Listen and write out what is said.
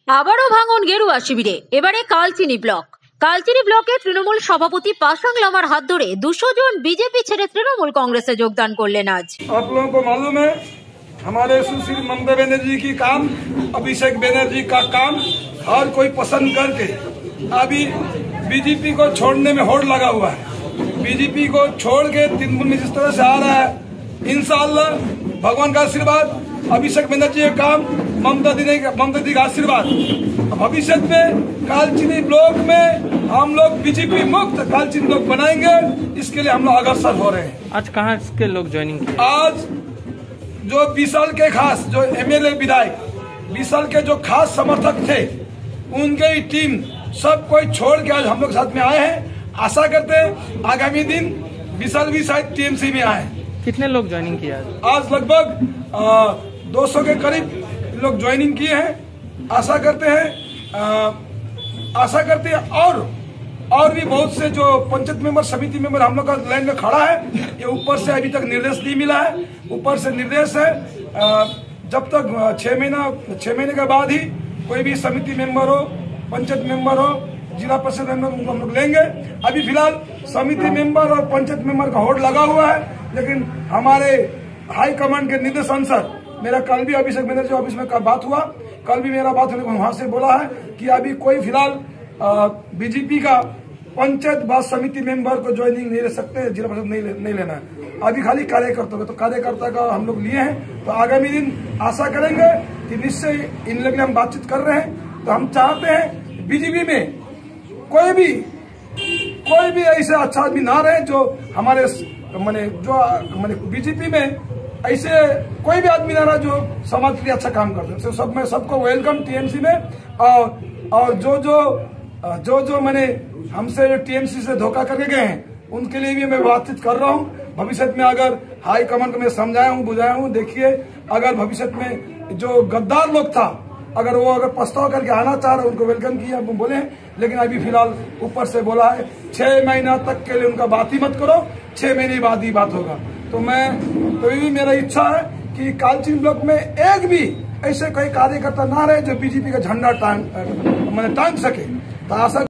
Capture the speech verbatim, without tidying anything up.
আবারও ভাঙন গেরুয়া শিবিরে, এবারে কালচিনি ব্লক। কালচিনি ব্লকে তৃণমূল সভাপতি পাসাং লামার হাত ধরে দুশো জন বিজেপি ছেড়ে তৃণমূল কংগ্রেসে যোগদান করলেন আজ। आप लोगों को मालूम है हमारे सुश्री ममता बनर्जी की काम, अभिषेक बनर्जी का काम हर कोई पसंद करके अभी बीजेपी को छोड़ने में होड़ लगा हुआ है। बीजेपी को छोड़ के तृणमूल में जिस तरह से आ रहा है, इंशाअल्लाह भगवान का आशीर्वाद, अभिषेक बनर्जी का काम, ममता दी ममता दी का आशीर्वाद, भविष्य में कालचिनी ब्लॉक में हम लोग बीजेपी मुक्त कालचिनी ब्लॉक बनाएंगे। इसके लिए हम लोग अग्रसर हो रहे हैं। आज कहाँ के लोग ज्वाइनिंग किए? आज जो विशाल के खास जो एमएलए विधायक विशाल के जो खास समर्थक थे, उनके ही टीम सब कोई छोड़ के आज हम लोग साथ में आए हैं। आशा करते हैं आगामी दिन विशाल भी शायद टीएमसी में आए। कितने लोग ज्वाइनिंग किया? आज लगभग दो सौ के करीब लोग ज्वाइनिंग किए हैं। आशा करते हैं आ, आशा करते हैं और और भी बहुत से जो पंचायत मेंबर, समिति मेंबर हम लोग का लाइन में खड़ा है। ये ऊपर से अभी तक निर्देश नहीं मिला है। ऊपर से निर्देश है आ, जब तक छह महीना छह महीने के बाद ही कोई भी समिति मेंबर हो, पंचायत मेंबर हो, जिला परिषद मेंबर उनको हम लोग लेंगे। अभी फिलहाल समिति मेंबर और पंचायत मेंबर का होड़ लगा हुआ है, लेकिन हमारे हाई कमांड के निर्देश अनुसार मेरा कल भी अभिषेक बनर्जी ऑफिस में बात हुआ। कल भी मेरा बात होने को वहां से बोला है कि अभी कोई फिलहाल बीजेपी का पंचायत बात समिति मेंबर को ज्वाइनिंग नहीं ले सकते, जिला परिषद नहीं, ले, नहीं लेना है। अभी खाली कार्यकर्ता को, तो कार्यकर्ता का हम लोग लिए हैं। तो आगामी दिन आशा करेंगे कि निश्चय इन लोग हम बातचीत कर रहे हैं। तो हम चाहते हैं बीजेपी में कोई भी कोई भी ऐसे अच्छा आदमी ना रहे जो हमारे माने जो माने बीजेपी में ऐसे कोई भी आदमी ना रहा जो समाज के लिए अच्छा काम करते हैं। सब में सबको वेलकम टीएमसी में। और और जो जो जो जो मैंने हमसे जो टीएमसी से धोखा करके गए हैं, उनके लिए भी मैं बातचीत कर रहा हूं। भविष्य में अगर हाई कमांड को मैं समझाया हूं, बुझाया हूं, देखिए अगर भविष्य में जो गद्दार लोग था, अगर वो अगर प्रस्ताव करके आना चाह रहे, उनको वेलकम किया बोले। लेकिन अभी फिलहाल ऊपर से बोला है छह महीना तक के लिए उनका बात ही मत करो, छह महीने बाद ही बात होगा। तो मैं तो ये भी मेरा इच्छा है कि कालचिनी ब्लॉक में एक भी ऐसे कोई कार्यकर्ता ना रहे जो बीजेपी का झंडा टांग मैंने टांग सके। तो आशा